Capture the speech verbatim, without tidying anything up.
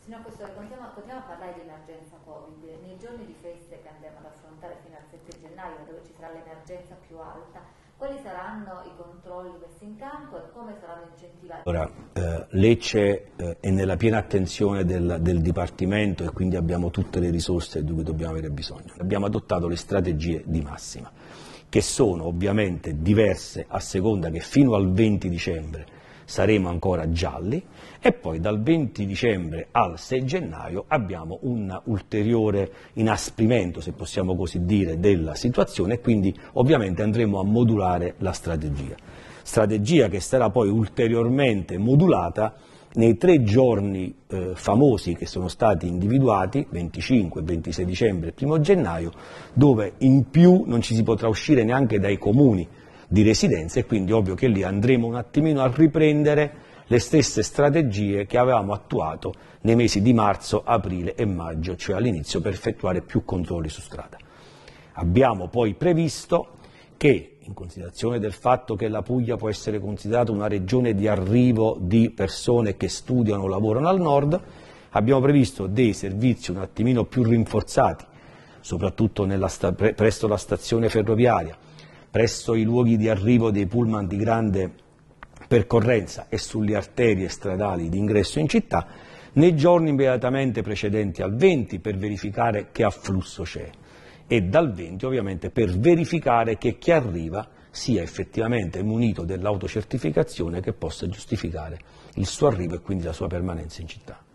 Signor Questore, continuiamo, continuiamo a parlare di emergenza Covid. Nei giorni di feste che andremo ad affrontare fino al sette gennaio, dove ci sarà l'emergenza più alta, quali saranno i controlli messi in campo e come saranno incentivati? Allora, eh, Lecce eh, è nella piena attenzione del, del Dipartimento e quindi abbiamo tutte le risorse di cui dobbiamo avere bisogno. Abbiamo adottato le strategie di massima, che sono ovviamente diverse a seconda che fino al venti dicembre saremo ancora gialli e poi dal venti dicembre al sei gennaio abbiamo un ulteriore inasprimento, se possiamo così dire, della situazione e quindi ovviamente andremo a modulare la strategia. Strategia che sarà poi ulteriormente modulata nei tre giorni eh, famosi che sono stati individuati, venticinque, ventisei dicembre e primo gennaio, dove in più non ci si potrà uscire neanche dai comuni di residenza e quindi ovvio che lì andremo un attimino a riprendere le stesse strategie che avevamo attuato nei mesi di marzo, aprile e maggio, cioè all'inizio per effettuare più controlli su strada. Abbiamo poi previsto che, in considerazione del fatto che la Puglia può essere considerata una regione di arrivo di persone che studiano o lavorano al nord, abbiamo previsto dei servizi un attimino più rinforzati, soprattutto nella presso la stazione ferroviaria, presso i luoghi di arrivo dei pullman di grande percorrenza e sulle arterie stradali di ingresso in città, nei giorni immediatamente precedenti al venti per verificare che afflusso c'è e dal venti ovviamente per verificare che chi arriva sia effettivamente munito dell'autocertificazione che possa giustificare il suo arrivo e quindi la sua permanenza in città.